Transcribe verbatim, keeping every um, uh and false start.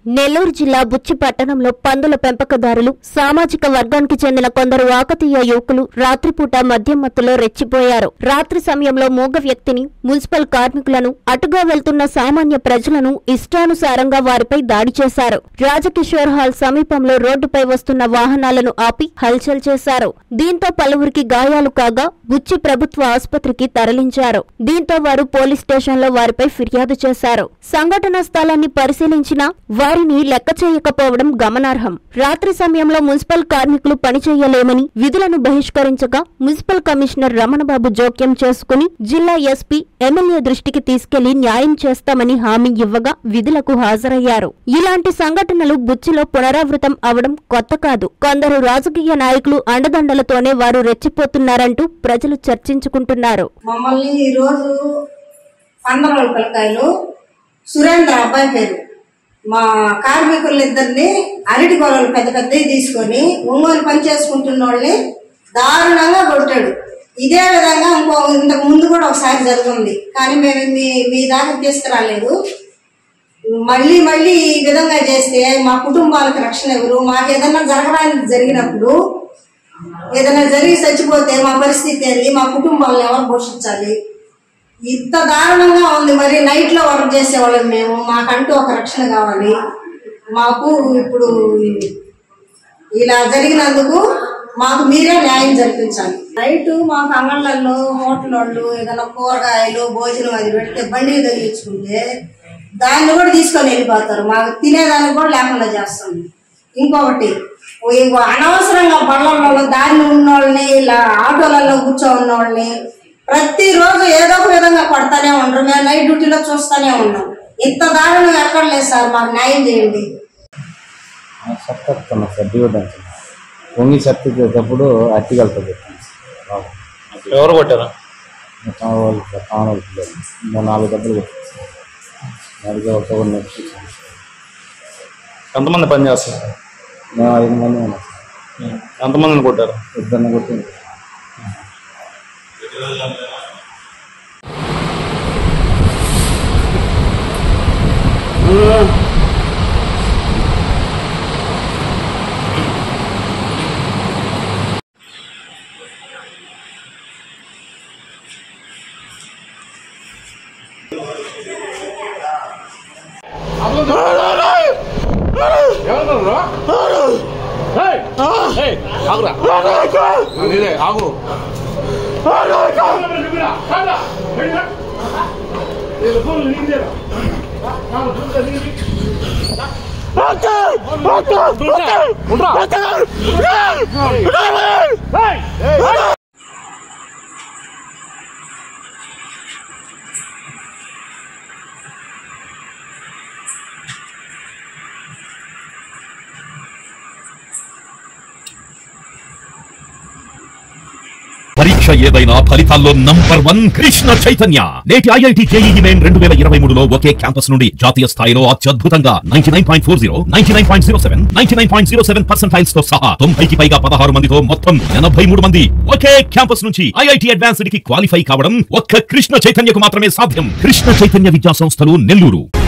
నెల్లూరు జిల్లా బుచ్చి పట్టణంలో పందుల పెంపకదారులు సామాజిక వర్గానికి చెందిన కొందరు ఆకతీయ యువకులు రాత్రిపూట మద్యం మత్తులో రెచ్చిపోయారు. రాత్రి సమయంలో మూగ వ్యక్తిని, మున్సిపల్ కార్మికులను, అటుగా వెళ్తున్న సామాన్య ప్రజలను ఇష్టానుసారంగా వారిపై దాడి చేశారు. రాజకిషోర్ హాల్ సమీపంలో రోడ్డుపై వస్తున్న వాహనాలను ఆపి హల్చల్ చేశారు. దీంతో పలువురికి గాయాలు కాగా బుచ్చి ప్రభుత్వ ఆసుపత్రికి తరలించారు. దీంతో వారు పోలీస్ స్టేషన్లో వారిపై ఫిర్యాదు చేశారు. సంఘటన స్థలాన్ని పరిశీలించిన వారిని లెక్క చేయకపోవడం గమనార్హం. రాత్రి సమయంలో మున్సిపల్ కార్మికులు పనిచేయలేమని విధులను బహిష్కరించగా మున్సిపల్ కమిషనర్ రమణబాబు జోక్యం చేసుకుని జిల్లా ఎస్పీ, ఎమ్మెల్యే దృష్టికి తీసుకెళ్లి న్యాయం చేస్తామని హామీ ఇవ్వగా విధులకు హాజరయ్యారు. ఇలాంటి సంఘటనలు బుచ్చిలో పునరావృతం అవడం కొత్త కాదు. కొందరు రాజకీయ నాయకులు అండదండలతోనే వారు రెచ్చిపోతున్నారంటూ ప్రజలు చర్చించుకుంటున్నారు. మమ్మల్ని ఈ రోజు పందరాల పిల్లకాయలు సురేంద్ర అబ్బాయి పేరు మా కార్మికులిద్దరిని అరటి గొడవలు పెద్ద పెద్దవి తీసుకొని ఒంగోలు పని చేసుకుంటున్న వాళ్ళని దారుణంగా కొట్టాడు. ఇదే విధంగా ఇంకో ఇంతకు ముందు కూడా ఒకసారి జరుగుతుంది, కానీ మేము మీ మీ దాకా తీసుకురాలేదు. మళ్ళీ మళ్ళీ ఈ విధంగా చేస్తే మా కుటుంబాలకు రక్షణ ఎవరు? మాకు ఏదైనా జరగడానికి జరిగినప్పుడు ఏదైనా జరిగి చచ్చిపోతే మా పరిస్థితి ఏంది? మా కుటుంబాలను ఎవరు పోషించాలి? ఇంత దారుణంగా ఉంది. మరి నైట్ లో వర్క్ చేసేవాళ్ళం మేము, మాకంటూ ఒక రక్షణ కావాలి. మాకు ఇప్పుడు ఇలా జరిగినందుకు మాకు మీరే న్యాయం జరిపించాలి. నైట్ మాకు అంగళ్ళల్లో హోటల్ వాళ్ళు ఏదైనా కూరగాయలు భోజనం అది పెడితే బండి తగిలించుకుంటే దాన్ని కూడా తీసుకొని వెళ్ళిపోతారు. మాకు తినేదానికి కూడా లేకుండా చేస్తాం. ఇంకొకటి అనవసరంగా బళ్ళల్లో దారిని ఉన్న వాళ్ళని, ఇలా ఆటోలలో కూర్చో ఉన్న వాళ్ళని ప్రతిరోజు ఏదో ఒక విధంగా కొడతానే ఉంటారు. మేము నైట్ డ్యూటీలో చూస్తూనే ఉన్నాం. ఇంత దారుణం ఎక్కడ లేదు సార్, మాకు న్యాయం చేయండి. పొంగి చెత్తప్పుడు అట్టిగలుగుతుంది. ఎవరు కొట్టారా? మూడు నాలుగు డబ్బులు కొట్టారు. ఎంతమంది పని చేస్తారు? మేము ఐదు మంది ఉన్నాం. ఎంతమందిని కొట్టారు? ఇద్దరిని కొట్టింది. ఆగు పరీక్ష ఏదైనా ఫలితాల్లో నంబర్ వన్ కృష్ణ చైతన్య. నేటి ఐఐటి జేఈఈ మెయిన్ రెండు వేల ఇరవై మూడులో ఒకే క్యాంపస్ నుండి జాతీయ స్థాయిలో అత్యద్భుతంగా ninety nine point four zero, ninety nine point zero seven, ninety nine point zero seven percentiles తో సహా తొంభైకి పైగా పదహారు మందితో మొత్తం ఎనభై మూడు మంది ఒకే క్యాంపస్ నుంచి ఐఐటి అడ్వాన్స్డ్ కి క్వాలిఫై కావడం ఒక్క కృష్ణ చైతన్యకు మాత్రమే సాధ్యం. కృష్ణ చైతన్య విద్యా సంస్థలు, నెల్లూరు.